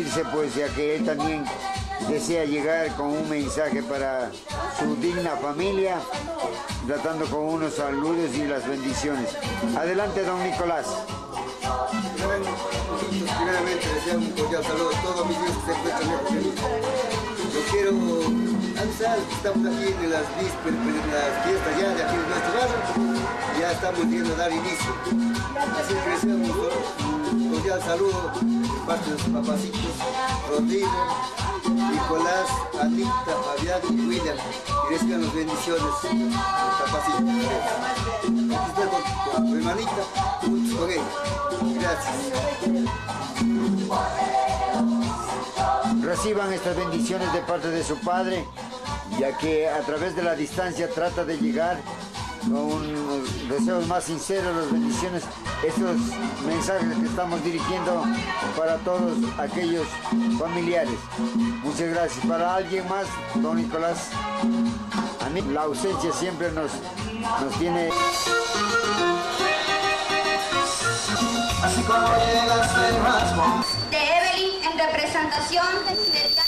despedirse, pues ya que él también desea llegar con un mensaje para su digna familia, tratando con unos saludos y las bendiciones. Adelante, don Nicolás. Primeramente deseo un cordial saludo a todos mis hijos que se encuentran lejos de mí. Yo quiero avisar que estamos aquí en las vísperas, en las fiestas ya de aquí de nuestro barrio. Ya estamos viendo dar inicio. Así que deseo un cordial saludo de parte de los papacitos, Rodrigo, Nicolás, Anita, Fabián y William. Y reciban las bendiciones de los papacitos. Aquí estoy con tu hermanita, juntos con ella. Gracias. Reciban estas bendiciones de parte de su padre, ya que a través de la distancia trata de llegar con deseos más sinceros, las bendiciones, estos mensajes que estamos dirigiendo para todos aquellos familiares. Muchas gracias. Para alguien más, don Nicolás, a mí la ausencia siempre nos tiene... Así como llegaste más de Evelyn en representación de Diana.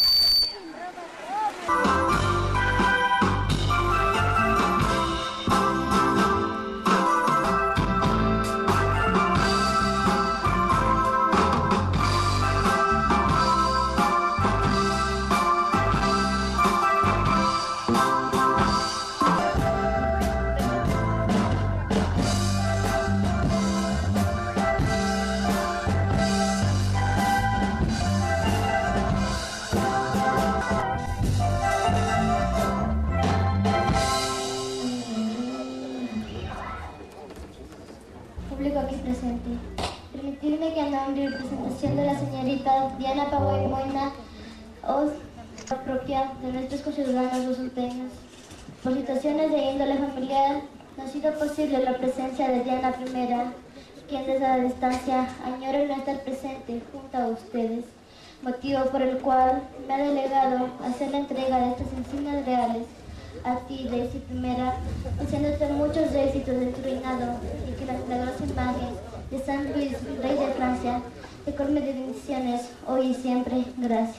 Aquí presente. Permitidme que en nombre y representación de la señorita Diana Paway Moina os propia de nuestros conciudadanos resulteños. Por situaciones de índole familiar, no ha sido posible la presencia de Diana I, quien desde la distancia añora no estar presente junto a ustedes, motivo por el cual me ha delegado hacer la entrega de estas insignias reales a ti, Daisy I, deseándote muchos éxitos en tu reinado y que la milagrosa imagen de San Luis, rey de Francia, te colme de bendiciones hoy y siempre. Gracias.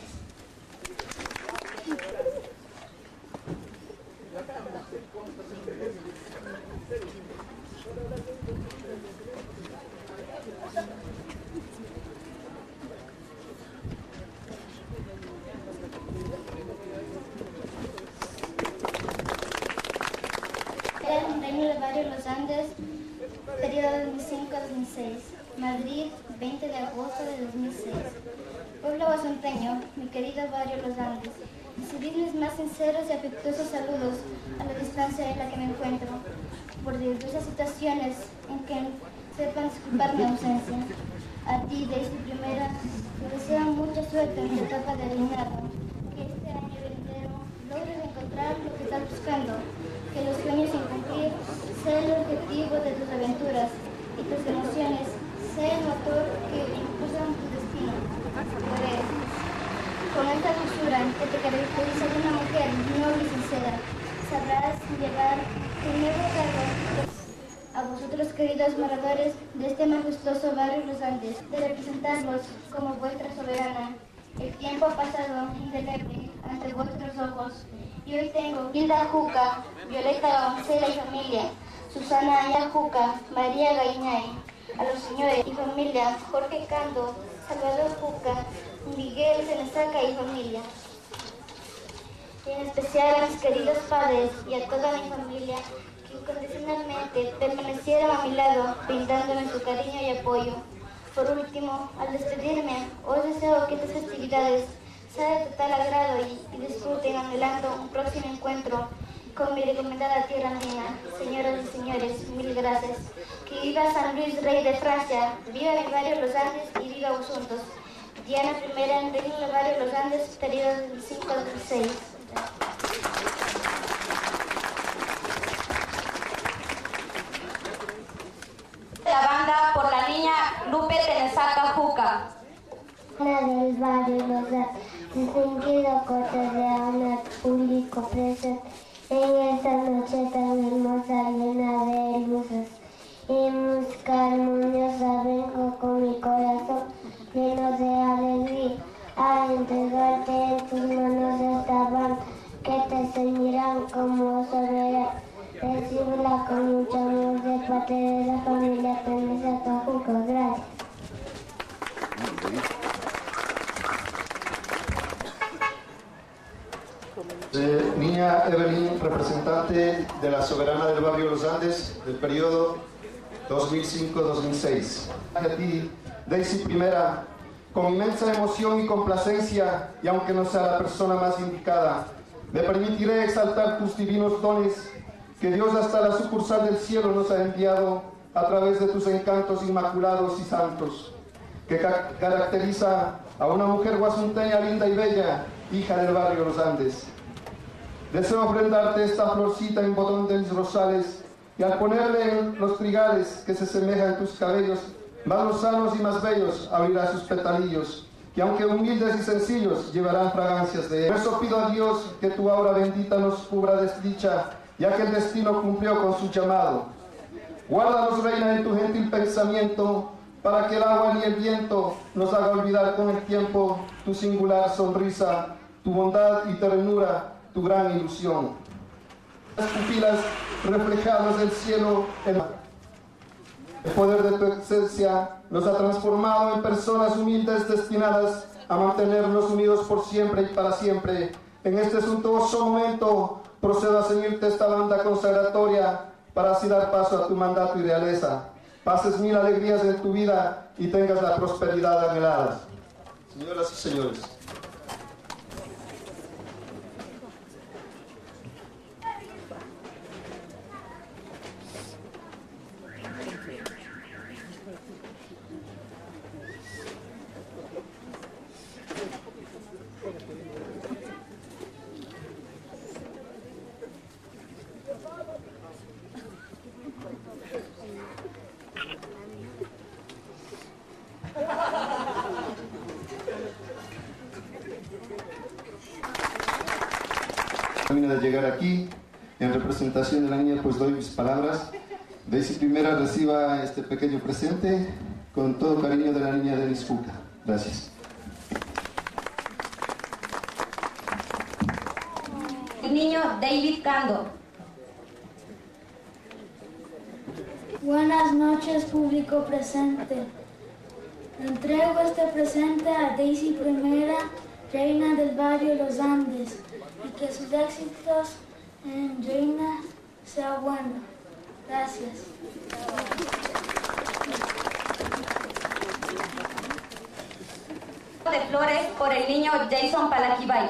Reino del Barrio Los Andes, periodo 2005 a 2006. Madrid, 20 de agosto de 2006. Pueblo guasanteño, mi querido Barrio Los Andes, recibid mis más sinceros y afectuosos saludos a la distancia en la que me encuentro, por diversas situaciones en que sepan disculpar mi ausencia. A ti, Daisy I, te deseo mucha suerte en tu etapa de reinado, que este año venidero logres encontrar lo que estás buscando, que los sueños sin cumplir sean el objetivo de tus aventuras y tus emociones sean el motor que impulsan tu destino. Pues, con esta dulzura que te caracteriza de una mujer noble y sincera, sabrás llevar tu nuevo cargo a vosotros, queridos moradores de este majestuoso barrio Los Andes, de representarlos como vuestra soberana. El tiempo ha pasado indeleble ante vuestros ojos y hoy tengo Hilda Juca, Violeta Gonzela y familia, Susana Aya Juca, María Gainay, a los señores y familia, Jorge Cando, Salvador Juca, Miguel Senesaca y familia. Y en especial a mis queridos padres y a toda mi familia que incondicionalmente permanecieron a mi lado, brindándome su cariño y apoyo. Por último, al despedirme, os deseo que estas festividades sean de total agrado y disfruten anhelando un próximo encuentro con mi recomendada tierra andina. Señoras y señores, mil gracias. Que viva San Luis, rey de Francia, viva mi barrio Los Andes y viva vosotros. Diana I en Reino del Barrio Los Andes, periodo 2005 a 2006. La banda por la niña Lupe Tenesaca Juca. Del barrio Los Andes, distinguido cotidiano público presente en esta noche tan hermosa, llena de luces y música armoniosa, vengo con mi corazón lleno de alegría a distinguirán como soberana. Recíbela con mucho amor de parte de la familia Teresa Pajuco. Gracias. Niña Evelyn, representante de la Soberana del Barrio Los Andes del periodo 2005-2006. A ti, Daisy Primera, con inmensa emoción y complacencia, y aunque no sea la persona más indicada, me permitiré exaltar tus divinos dones que Dios hasta la sucursal del cielo nos ha enviado a través de tus encantos inmaculados y santos, que caracteriza a una mujer guasunteña linda y bella, hija del Barrio Los Andes. Deseo ofrendarte esta florcita en botón de mis rosales, y al ponerle en los trigales que se semejan tus cabellos, más lozanos y más bellos, abrirá sus petalillos, que aunque humildes y sencillos, llevarán fragancias de él. Por eso pido a Dios que tu aura bendita nos cubra desdicha, ya que el destino cumplió con su llamado. Guárdanos, reina, en tu gentil pensamiento, para que el agua ni el viento nos haga olvidar con el tiempo tu singular sonrisa, tu bondad y ternura, tu gran ilusión. Las pupilas reflejadas del cielo, el poder de tu esencia nos ha transformado en personas humildes destinadas a mantenernos unidos por siempre y para siempre. En este suntuoso momento procedo a seguirte esta banda consagratoria para así dar paso a tu mandato y realeza. Pases mil alegrías en tu vida y tengas la prosperidad anhelada. Señoras y señores, termina de llegar aquí, en representación de la niña, pues doy mis palabras. Daisy Primera reciba este pequeño presente con todo cariño de la niña de Nisfuca. Gracias. El niño David Cando. Buenas noches, público presente. Entrego este presente a Daisy Primera, reina del barrio Los Andes, y que sus éxitos en reina sea bueno. Gracias. De flores por el niño Jason Palaquibay.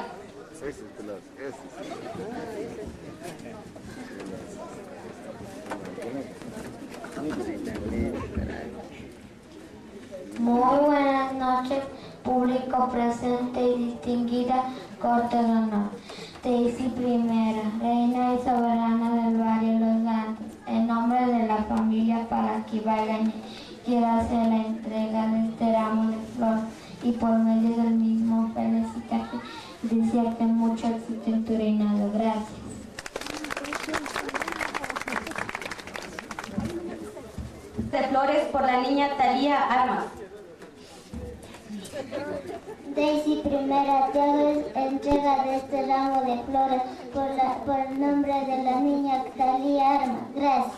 Muy buenas noches, público presente y distinguida corte de honor. Daisy Primera, reina y soberana del barrio Los Andes, en nombre de la familia Palaquibay, quiero hacer la entrega de este ramo de flores y por medio del mismo felicitarte y desearte mucho éxito en tu reinado. Gracias. De flores por la niña Talía Armas. Daisy Primera, te hago entrega de este ramo de flores por el nombre de la niña Talía Armas. Gracias.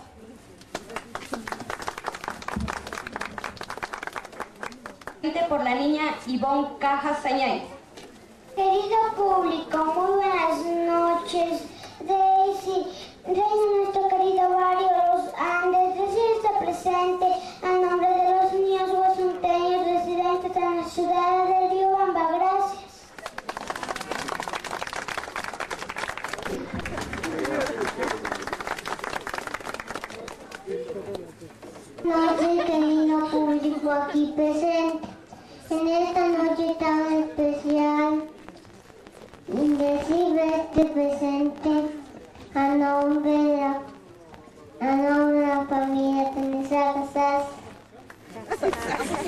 Por la niña Ivonne Cajas Sañay. Querido público, muy buenas noches. Daisy, reina de nuestro querido barrio Los Andes, recibe este presente a nombre de los niños guasunteños residentes en la ciudad de Riobamba. Gracias. Noche, querido público aquí presente. En esta noche tan especial, recibe este presente a nombre de la familia Teresa Casas.